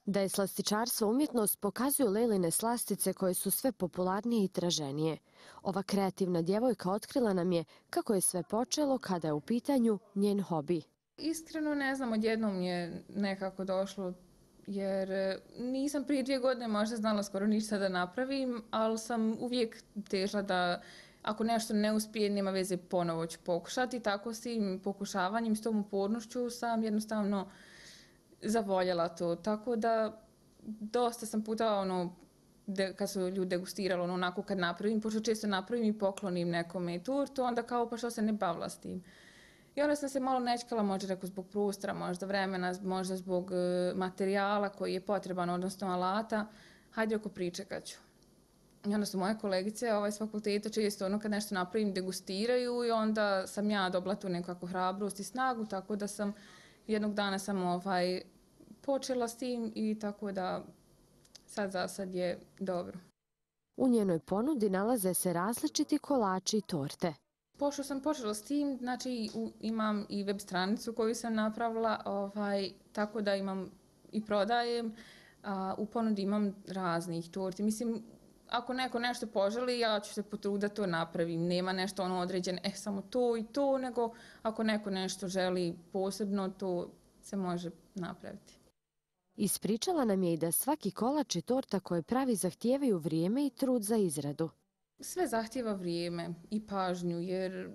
Da je slastičarstvo umjetnost pokazuju Leline slastice koje su sve popularnije i traženije. Ova kreativna djevojka otkrila nam je kako je sve počelo kada je u pitanju njen hobi. Iskreno ne znam, odjednom je nekako došlo jer nisam prije 2 godine možda znala skoro ništa da napravim, ali sam uvijek težila da ako nešto ne uspije, nema veze, ponovo ću pokušati. Tako s tim pokušavanjem, s tom upornošću sam jednostavno zavoljela to. Tako da dosta sam puta kad su ljudi degustirali onako kad napravim, pošto često napravim i poklonim nekome tortu, onda kao pa što se ne bavila s tim. I onda sam se malo nečkala, možda rekao zbog prostora, možda vremena, možda zbog materijala koji je potreban, odnosno alata. Hajde, ako pričekat ću. I onda su moje kolegice s fakulteta često kad nešto napravim degustiraju i onda sam ja dobila tu nekakvu hrabrost i snagu, tako da sam jednog dana sam počela s tim i tako da sad za sad je dobro. U njenoj ponudi nalaze se različiti kolači i torte. Pošto sam počela s tim, znači imam i web stranicu koju sam napravila, tako da imam i prodajem, u ponudi imam raznih torti. Mislim, ako neko nešto poželi, ja ću se potruditi da to napravim. Nema nešto određeno, samo to i to, nego ako neko nešto želi posebno, to se može napraviti. Ispričala nam je i da svaki kolač i torta koje pravi zahtijevaju vrijeme i trud za izradu. Sve zahtijeva vrijeme i pažnju, jer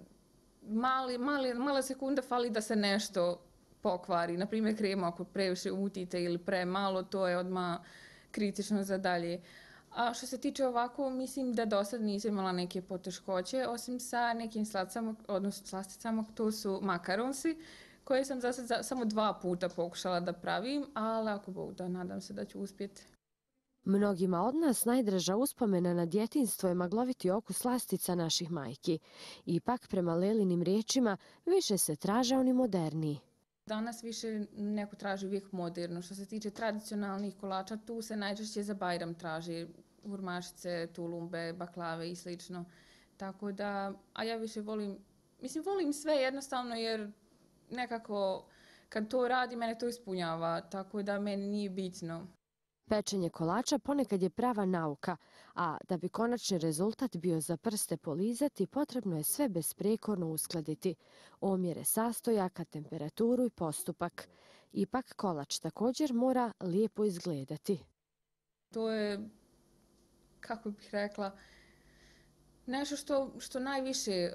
mala sekunda fali da se nešto pokvari. Naprimjer, kremu ako previše umutite ili premalo, to je odmah kritično za dalje. A što se tiče ovako, mislim da do sad nisam imala neke poteškoće, osim sa nekim slasticama, to su makaronsi, koje sam za sad samo 2 puta pokušala da pravim, ali ako Bog da, nadam se da ću uspjeti. Mnogima od nas najdraža uspomena na djetinjstvo je magloviti okus slastica naših majki. Ipak, prema Lelinim riječima, više se traže oni moderniji. Danas više neko traži uvijek moderno. Što se tiče tradicionalnih kolača, tu se najčešće za Bajram traži hurmašice, tulumbe, baklave i slično. Tako da, a ja više volim sve jednostavno jer nekako kad to radi, mene to ispunjava, tako da meni nije bitno. Pečenje kolača ponekad je prava nauka, a da bi konačni rezultat bio za prste polizati, potrebno je sve besprijekorno uskladiti. Omjere sastojaka, temperaturu i postupak. Ipak kolač također mora lijepo izgledati. To je, kako bih rekla, nešto što najviše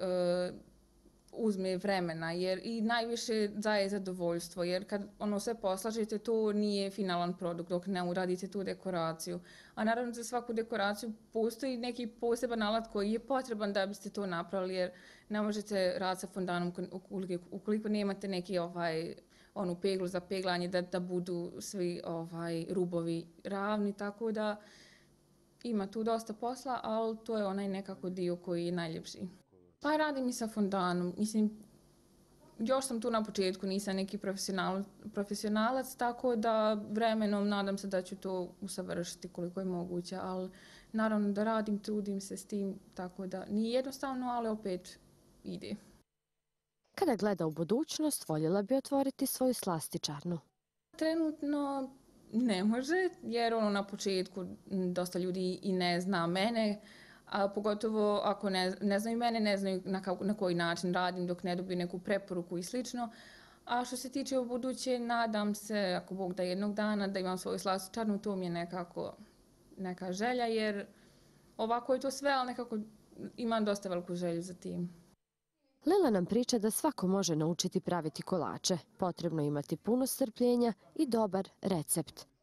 uzme vremena jer i najviše daje zadovoljstvo jer kad sve poslažete to nije finalan produkt dok ne uradite tu dekoraciju. A naravno za svaku dekoraciju postoji neki poseban alat koji je potreban da biste to napravili jer ne možete raditi sa fondanom ukoliko nemate neki peglu za peglanje da budu svi rubovi ravni, tako da ima tu dosta posla, ali to je onaj nekako dio koji je najljepši. Pa radim i sa fondanom. Mislim, još sam tu na početku, nisam neki profesionalac, tako da vremenom nadam se da ću to usavršiti koliko je moguće, ali naravno da radim, trudim se s tim, tako da nije jednostavno, ali opet ide. Kada gleda u budućnost, voljela bi otvoriti svoju slastičarnu. Trenutno ne može, jer na početku dosta ljudi i ne zna mene, a pogotovo ako ne znaju mene, ne znaju na koji način radim dok ne dobiju neku preporuku i slično. A što se tiče u buduće, nadam se, ako Bog da jednog dana, da imam svoju slastičarnu, to mi je nekako neka želja, jer ovako je to sve, ali nekako imam dosta veliku želju za tim. Lela nam priča da svako može naučiti praviti kolače. Potrebno je imati puno strpljenja i dobar recept.